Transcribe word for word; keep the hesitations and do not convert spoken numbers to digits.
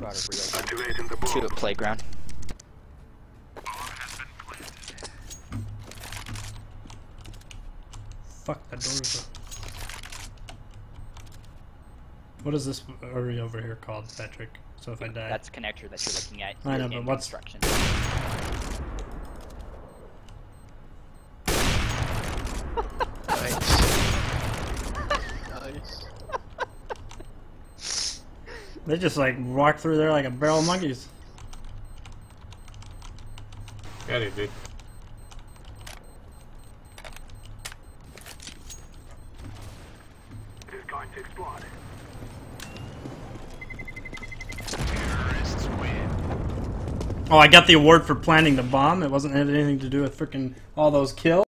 brought a real gun to a playground. Fuck, that door's up. What is this area over here called, Patrick? So if I die... That's connector that you're looking at. I know, but what's... Instructions. Nice. Nice. They just like walk through there like a barrel of monkeys. Yeah, they did. Is going to explode. Oh, I got the award for planting the bomb. It wasn't had anything to do with freaking all those kills.